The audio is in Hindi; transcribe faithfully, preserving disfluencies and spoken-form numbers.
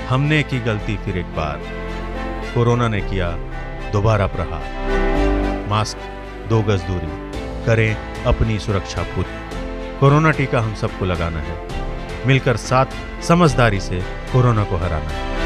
हमने की गलती फिर एक बार, कोरोना ने किया दोबारा प्रहार। मास्क, दो गज दूरी, करें अपनी सुरक्षा पूरी। कोरोना टीका हम सबको लगाना है, मिलकर साथ समझदारी से कोरोना को हराना है।